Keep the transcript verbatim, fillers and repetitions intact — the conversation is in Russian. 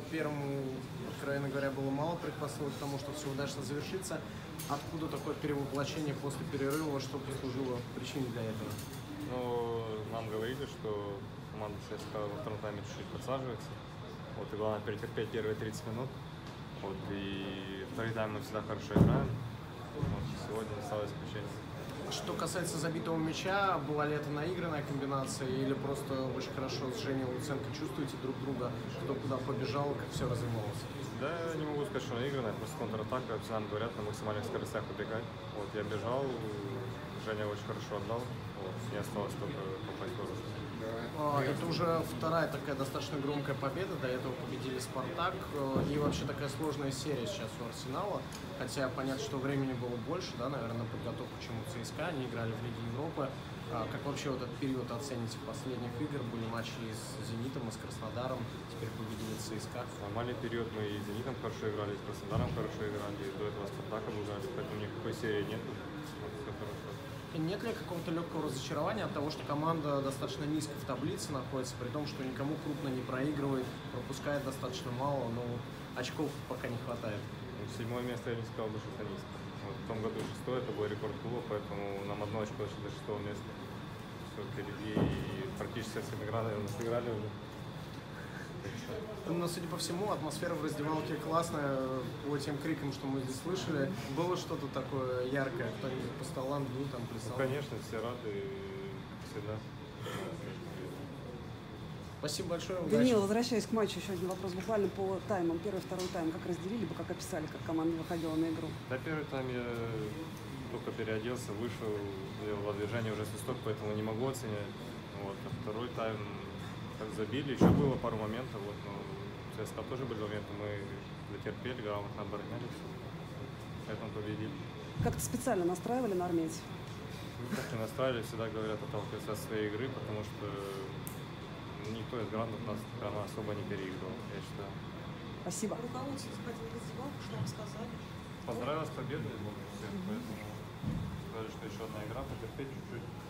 первому, откровенно говоря, было мало предпосылок к тому, что все удачно завершится. Откуда такое перевоплощение после перерыва, что послужило причиной для этого? Ну, нам говорили, что команда ЦСКА во втором тайме чуть-чуть подсаживается. Вот, и главное перетерпеть первые тридцать минут. Вот, и второй тайм мы всегда хорошо играем. Вот, сегодня не стало исключением. Что касается забитого мяча, была ли это наигранная комбинация или просто очень хорошо с Женей Луценко чувствуете друг друга, кто куда побежал, как все развивалось? Да, не могу сказать, что наигранная, просто контратака, все нам говорят, на максимальных скоростях убегать. Вот, я бежал, Женя очень хорошо отдал, вот, не осталось только попасть в возраст. Это уже вторая такая достаточно громкая победа, до этого победили «Спартак», и вообще такая сложная серия сейчас у «Арсенала», хотя понятно, что времени было больше, да, наверное, на подготовку, чем у ЦСКА, они играли в Лиге Европы. Как вообще вот этот период оцените последних игр? Были матчи и с «Зенитом», и с Краснодаром, теперь победили ЦСКА. Нормальный период, мы и с «Зенитом» хорошо играли, и с Краснодаром хорошо играли, и до этого «Спартаком» играли, поэтому никакой серии нет, вот, все хорошо. Нет ли какого-то легкого разочарования от того, что команда достаточно низко в таблице находится, при том, что никому крупно не проигрывает, пропускает достаточно мало, но очков пока не хватает? Ну, седьмое место я не сказал бы, что это низко. Вот, в том году шестое, это был рекорд клуба, поэтому нам одно очко еще до шестого места. Все впереди, и практически со всеми играли, сыграли уже. Но, судя по всему, атмосфера в раздевалке классная, по тем крикам, что мы здесь слышали. Было что-то такое яркое, кто-нибудь по столам бил, там плясал? Ну, конечно, все рады, всегда. Спасибо большое. Удачи. Даниил, возвращаясь к матчу, еще один вопрос. Буквально по таймам. Первый и второй тайм. Как разделили бы, как описали, как команда выходила на игру? Да, первый тайм я только переоделся, вышел, делал движение уже свисток, поэтому не могу оценять. Вот. А второй тайм как забили, еще было пару моментов, вот, но ЦСКА тоже были моменты, мы дотерпели, грамотно оборонялись, поэтому победили. Как-то специально настраивали на армейцев? Как не настраивали, всегда говорят, отталкиваться от своей игры, потому что никто из грандов нас прямо особо не переигрывал, я считаю. Спасибо. Руководство сходили в раздевалку, что вам сказали? Поздравил с победой, всех, поэтому сказали, что еще одна игра, потерпеть чуть-чуть.